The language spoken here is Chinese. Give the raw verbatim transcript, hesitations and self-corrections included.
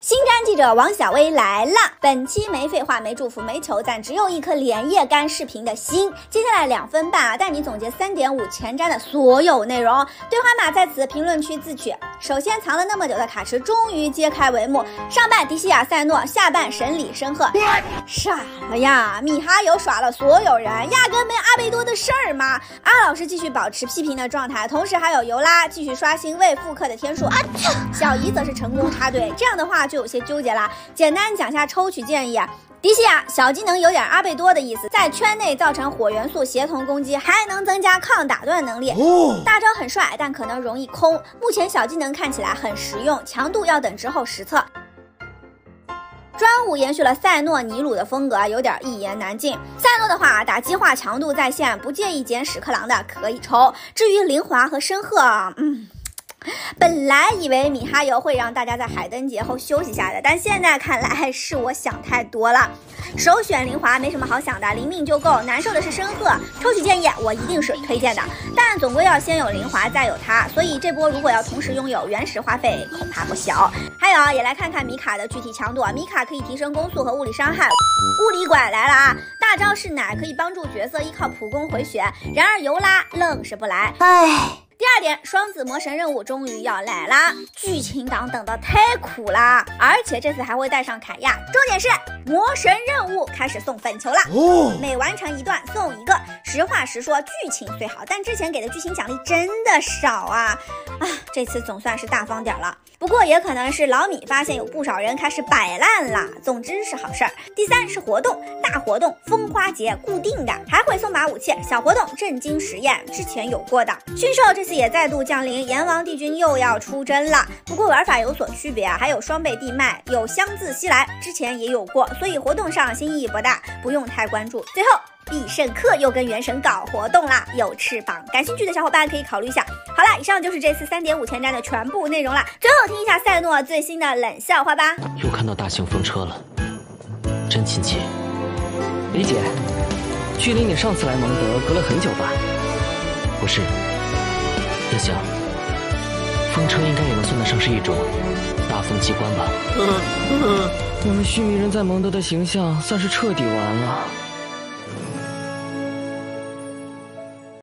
星战记者王小薇来了，本期没废话、没祝福、没求赞，只有一颗连夜干视频的心。接下来两分半啊，带你总结 三点五 前瞻的所有内容。对话码在此评论区自取。首先，藏了那么久的卡池终于揭开帷幕，上半迪西亚塞诺，下半神里申鹤。傻了呀，米哈游耍了所有人，压根没阿贝多的事儿吗？阿老师继续保持批评的状态，同时还有尤拉继续刷新未复刻的天数啊，小姨则是成功插队。这样的话就有些纠结了。简单讲下抽取建议啊。迪西亚小技能有点阿贝多的意思，在圈内造成火元素协同攻击，还能增加抗打断能力。哦、大招很帅，但可能容易空。目前小技能看起来很实用，强度要等之后实测。专武延续了赛诺尼鲁的风格，有点一言难尽。赛诺的话，打击化强度在线，不介意捡屎壳郎的可以抽。至于灵华和申鹤，嗯。本来以为米哈游会让大家在海灯节后休息下的，但现在看来是我想太多了。首选灵华没什么好想的，灵命就够。难受的是申鹤，抽取建议我一定是推荐的，但总归要先有灵华再有它，所以这波如果要同时拥有，原石花费恐怕不小。还有也来看看米卡的具体强度啊，米卡可以提升攻速和物理伤害。物理拐来了啊！大招是奶可以帮助角色依靠普攻回血，然而尤拉愣是不来，唉。第二点，双子魔神任务终于要来啦！剧情党等得太苦啦，而且这次还会带上凯亚。重点是魔神任务开始送粉球了，哦、每完成一段送一个。实话实说，剧情虽好，但之前给的剧情奖励真的少啊！啊，这次总算是大方点了。不过也可能是老米发现有不少人开始摆烂啦。总之是好事儿。第三是活动，大活动风花节固定的，还会送把武器。小活动震惊实验之前有过的。驯兽这次也再度降临，阎王帝君又要出征了。不过玩法有所区别啊，还有双倍地脉，有香自西来，之前也有过，所以活动上新意不大，不用太关注。最后。必胜客又跟原神搞活动啦，有翅膀，感兴趣的小伙伴可以考虑一下。好啦，以上就是这次 三点五 前瞻的全部内容啦。最后听一下赛诺最新的冷笑话吧。 又看到大型风车了，真亲切。李姐，距离你上次来蒙德隔了很久吧？不是，也想，风车应该也能算得上是一种大风机关吧。我们须弥人在蒙德的形象算是彻底完了。